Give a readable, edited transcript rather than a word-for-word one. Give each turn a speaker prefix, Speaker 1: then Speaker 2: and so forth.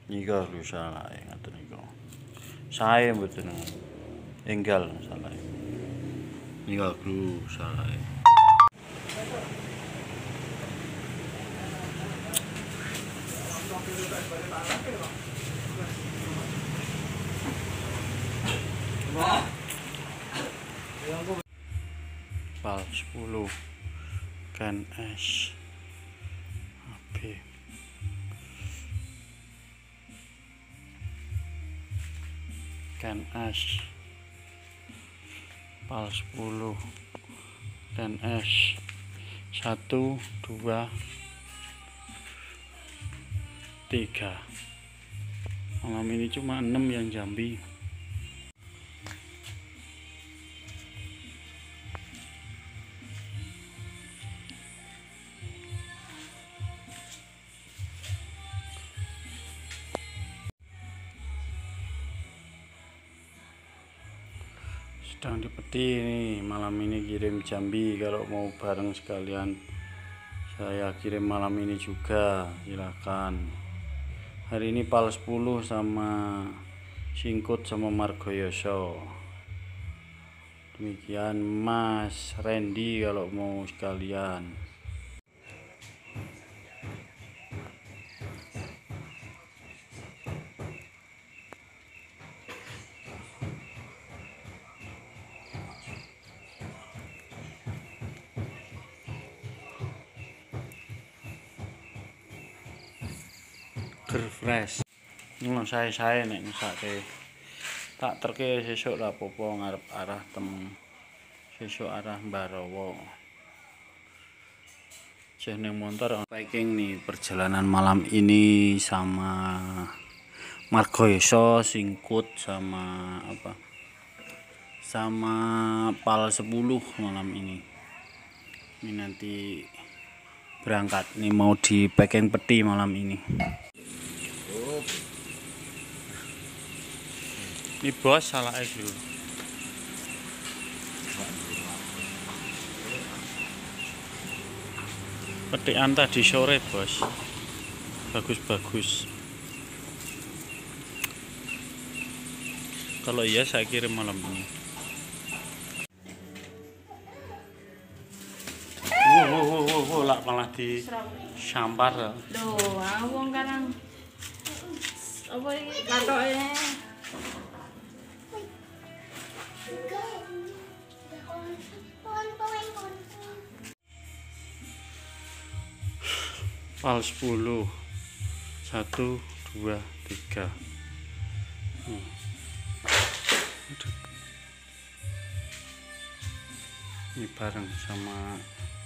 Speaker 1: Nika lho salah ngaten nika. Sae mboten enggal salah. Nika lho salah. Pal 10 Can S HP Can S Pal 10 Can S 1 2 3. Malam ini cuma 6 yang Jambi. Sedang dipeti nih, malam ini kirim Jambi. Kalau mau bareng sekalian saya kirim malam ini juga, silakan. Hari ini Pal 10 sama Singkut sama Margoyoso. Demikian Mas Randy kalau mau sekalian. Fresh. Saya nek ngesake tak terke sesuk lah popo ngarep arah sesuk arah Mbarawa. Ning motor packing nih perjalanan malam ini sama Margoyoso, Singkut sama apa? Sama Pal 10 malam ini. Ini nanti berangkat nih, mau di packing peti malam ini. Ini bos salah dulu. Petikan tadi sore bos, bagus-bagus. Kalau iya saya kirim malam ini. Wow, lak malah di sampar.
Speaker 2: Loh, wong kan apa iki katoke.
Speaker 1: Pal 10 1 2 3. Ini bareng sama